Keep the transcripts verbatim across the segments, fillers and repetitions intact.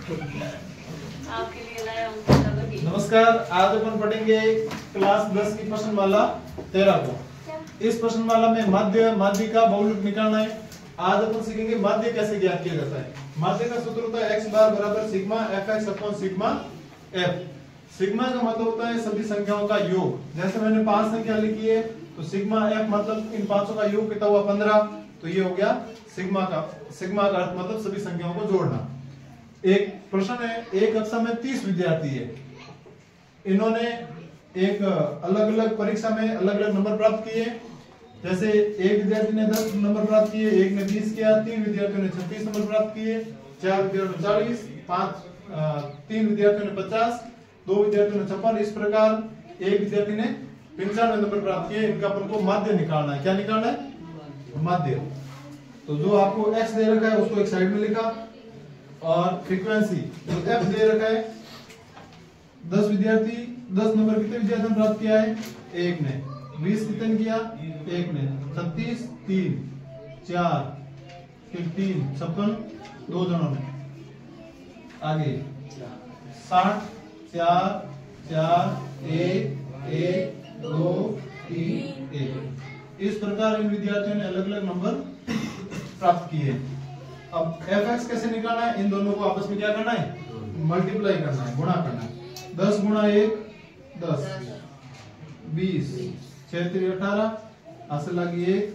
आपके लिए लाया हूँ। नमस्कार, आज अपन पढ़ेंगे क्लास दस की प्रश्नमाला तेरह को। इस प्रश्नमाला में माध्य माध्य का बहुलक निकालना है। आज अपन सीखेंगे माध्य कैसे ज्ञात किया जाता है। माध्य का सूत्र होता है एक्स बार बराबर sigma f x upon sigma f. Sigma का मतलब होता है सभी संख्याओं का योग। जैसे मैंने पांच संख्या लिखी है तो सिग्मा एफ मतलब इन पांचों का योग कितना हुआ पंद्रह, तो ये हो गया सिग्मा का। सिग्मा का अर्थ मतलब सभी संख्याओं को जोड़ना। एक प्रश्न है, एक कक्षा में तीस विद्यार्थी है, इन्होंने एक अलग अलग परीक्षा में अलग अलग नंबर प्राप्त किए। जैसे एक विद्यार्थी ने दस नंबर प्राप्त किए, एक ने बीस किया, तीन विद्यार्थियों ने छत्तीस नंबर प्राप्त किए, चार विद्यार्थियों ने चालीस, पांच तीन विद्यार्थियों ने पचास, दो विद्यार्थियों ने छप्पन। इस प्रकार एक विद्यार्थी ने पंचानवे नंबर प्राप्त किए। इनका अपन को माध्य निकालना है। क्या निकालना है? माध्य। तो जो आपको एक्स दे रखा है उसको एक साइड में लिखा और फ्रीक्वेंसी जो एफ दे रखा है। दस विद्यार्थी दस नंबर कितने विद्यार्थी ने प्राप्त किया है? एक ने। बीस कितने किया? एक ने। छत्तीस तीन, चार, फिर तीन, छप्पन दो जनों ने। आगे साठ चार चार एक एक दो तीन एक। इस प्रकार इन विद्यार्थियों ने अलग अलग नंबर प्राप्त किए। अब एफ एक्स कैसे निकालना है? इन दोनों को आपस में क्या करना है? मल्टीप्लाई करना है, गुणा करना है। दस गुणा एक दस, बीस, छह तीन अठारह, हासिल लगी एक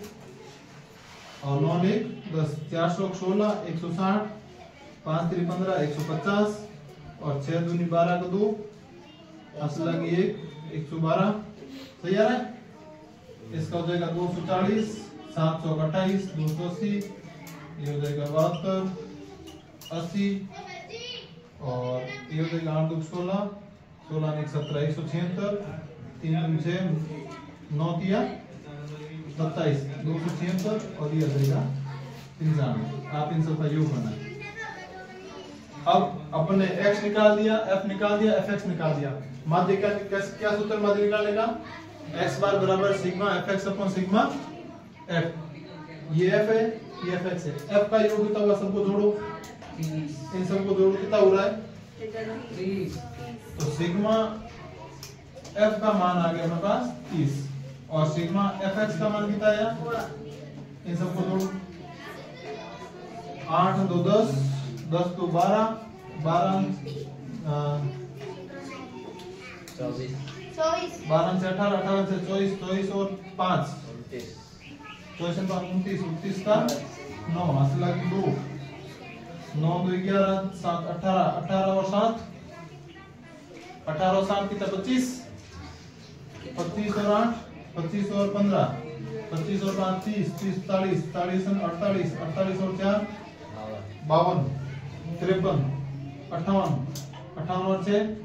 और नौ एक दस, चार सौ सोलह, एक सौ साठ, पांच तीन पंद्रह, एक सौ पचास और छह दूनी बारह का दो, हासिल लगी एक, एक सौ बारह। सही आ रहा है? इसका हो जाएगा दो सौ चालीस, सात सौ अट्ठाईस, दो सौ अस्सी, ये हो जाएगा बहत्तर, अस्सी और ये हो जाएगा आठ दो सोलह, सोलह एक सत्रह, एक सौ छिहत्तर, तीन तीन छह, नौ तिया सत्ताईस, दो सौ छिहत्तर और ये हो जाएगा पंचानवे। आप इन सबका योग करना है। अब अपने x निकाल दिया, f निकाल दिया, fx निकाल दिया। माध्य क्या क्या सूत्र माध्य निकालने का? x बार बराबर sigma fx upon sigma f। ये f है, ये fx है। f का योग कितना हुआ? सबको जोड़ो, इन सबको जोड़ो, कितना हो रहा है? तीस। तो सिग्मा f का मान आ गया अपने पास तीस और सिग्मा fx का मान कितना आया? इन सबको जोड़ो, आठ दो दस, दस तो बारह, बारह बारह से अठारह, अठारह से चौबीस, चौबीस और पांच चौबीस उनतीस, उनतीस का नौ, हासिल लगी दो, नौ दो ग्यारह, सात अठारह, अठारह और सात अठारह और सात कितना? पच्चीस, पच्चीस और आठ पच्चीस और पंद्रह, पच्चीस और पांच तीस, तीस चालीस, चालीस अड़तालीस, अड़तालीस और चार बावन, तिरपन, अट्ठावन, अट्ठावन और छह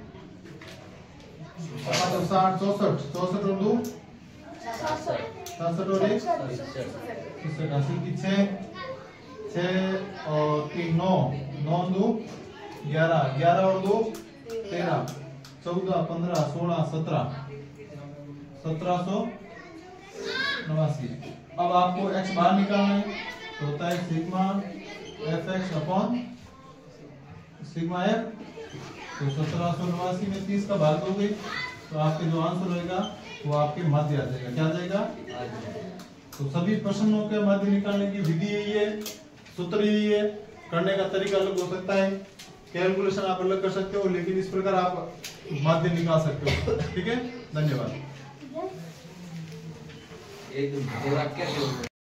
साठ, चौसठ, चौसठ और दो छियासठ और एक अस्सी की छह, छह और तीन नौ, नौ दो ग्यारह, ग्यारह और दो तेरह, चौदह, पंद्रह, सोलह, सत्रह, सत्रह सौ नवासी। अब आपको x बाहर निकालना है तो होता है sigma f x upon sigma f. तो सत्रह सौ नवासी में तीस का भाग दोगे तो आपके जो आंसर होगा वो आपके माध्य आ जाएगा। क्या आ जाएगा? तो सभी प्रश्नों के माध्य निकालने की विधि यही है, सूत्र यही है। करने का तरीका अलग हो सकता है, कैलकुलेशन आप अलग कर सकते हो, लेकिन इस प्रकार आप माध्य निकाल सकते हो। ठीक है, धन्यवाद।